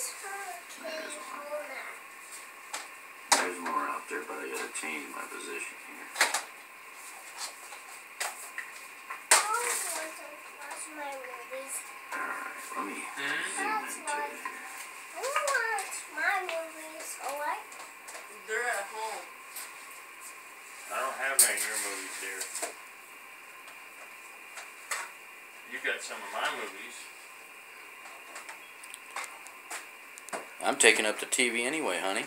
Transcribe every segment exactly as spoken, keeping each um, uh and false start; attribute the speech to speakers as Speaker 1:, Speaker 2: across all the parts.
Speaker 1: There's more out there, but I gotta change my position here. Alright, let me zoom into it here.
Speaker 2: I watch my movies, alright?
Speaker 3: They're at home.
Speaker 4: I don't have any of your movies here. You got some of my movies.
Speaker 1: I'm taking up the T V anyway, honey.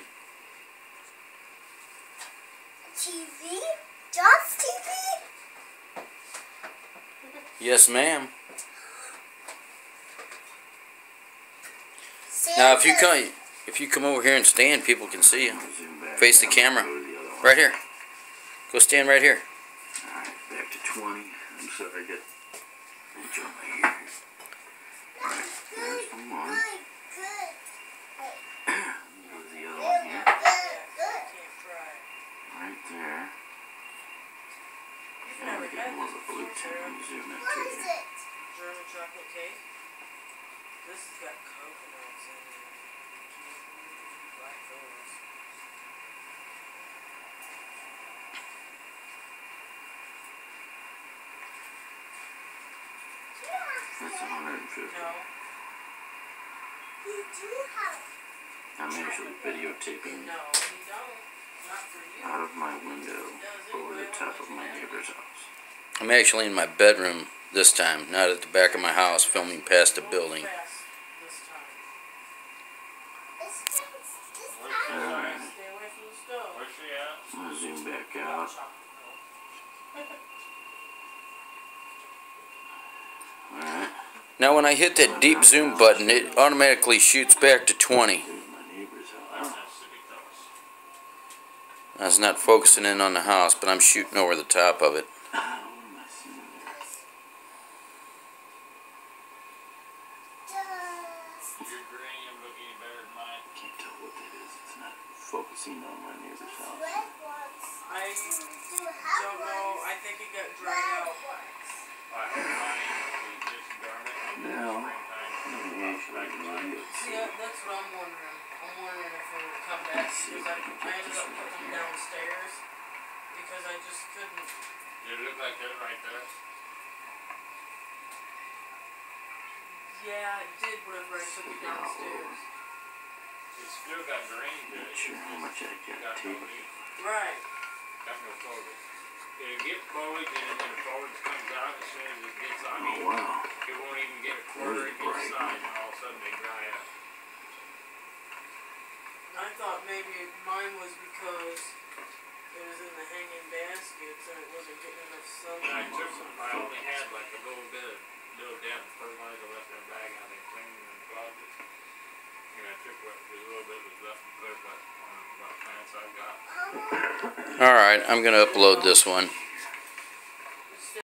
Speaker 2: T V? Just T V?
Speaker 1: Yes, ma'am. Now, if you come, if you come over here and stand, people can see you. Face the camera. Right here. Go stand right here. Alright, back to twenty. I'm sorry, I got reach on my ear. Alright, there's the one. Go to the other one here. Right there. And we get more of a blue tint. Let me zoom into
Speaker 2: What is
Speaker 1: here.
Speaker 2: it?
Speaker 3: German chocolate cake. This has got coconuts in it. Black those.
Speaker 1: That's one hundred fifty.
Speaker 3: No.
Speaker 2: You do have.
Speaker 1: I'm actually videotaping
Speaker 3: No, you don't. Not for you.
Speaker 1: out of my window
Speaker 3: Does
Speaker 1: over the
Speaker 3: anybody
Speaker 1: top
Speaker 3: else
Speaker 1: of
Speaker 3: do
Speaker 1: my
Speaker 3: that?
Speaker 1: neighbor's house. I'm actually in my bedroom this time, not at the back of my house, filming past a
Speaker 3: Go
Speaker 1: building.
Speaker 3: fast this time.
Speaker 2: This thing's this
Speaker 4: Where's
Speaker 2: time.
Speaker 4: she at?
Speaker 3: Stay away from the stove.
Speaker 4: Where's she at?
Speaker 1: I'm gonna zoom back
Speaker 3: Hot
Speaker 1: out.
Speaker 3: chocolate, no.
Speaker 1: Alright. Now when I hit that deep zoom button, it automatically shoots back to twenty.
Speaker 4: That's not Civic Dose.
Speaker 1: I was not focusing in on the house, but I'm shooting over the top of it.
Speaker 2: Just.
Speaker 4: Your geranium look any better than mine?
Speaker 1: Can't tell what that is. It's not focusing on my neighbor's house.
Speaker 2: Red ones.
Speaker 3: I
Speaker 2: Do you have
Speaker 3: don't know.
Speaker 2: ones?
Speaker 3: I think it got dried
Speaker 2: Red
Speaker 3: out.
Speaker 2: ones.
Speaker 4: I hope mine is just garment.
Speaker 1: No.
Speaker 4: Springtime.
Speaker 1: Let me actually run it.
Speaker 3: See, that, that's what I'm wondering. I'm wondering if it would come back because I, I ended up putting them downstairs because I just couldn't.
Speaker 4: Did it look like that right there?
Speaker 3: Yeah, it did whenever I took it downstairs.
Speaker 4: It's still got green to
Speaker 1: Not
Speaker 4: it.
Speaker 1: sure how much I
Speaker 4: Got
Speaker 1: got
Speaker 4: no
Speaker 1: to.
Speaker 4: leaf.
Speaker 3: Right.
Speaker 4: Got no foliage. It'll get foliage, and then when the foliage comes out, as soon as it gets on
Speaker 1: Oh
Speaker 4: it,
Speaker 1: wow.
Speaker 4: it won't even get a quarter inch
Speaker 1: Right.
Speaker 4: size, and all of a sudden they dry up.
Speaker 3: I thought maybe mine was because it was in the hanging baskets and it wasn't getting enough
Speaker 4: And I
Speaker 3: sunlight.
Speaker 4: took some, I only had like a little bit of, little dab of fertilizer left in a bag, and I cleaned it and clogged it. And I took what, the little bit was left and put it what, on what plants I got.
Speaker 1: Alright, I'm gonna upload this one.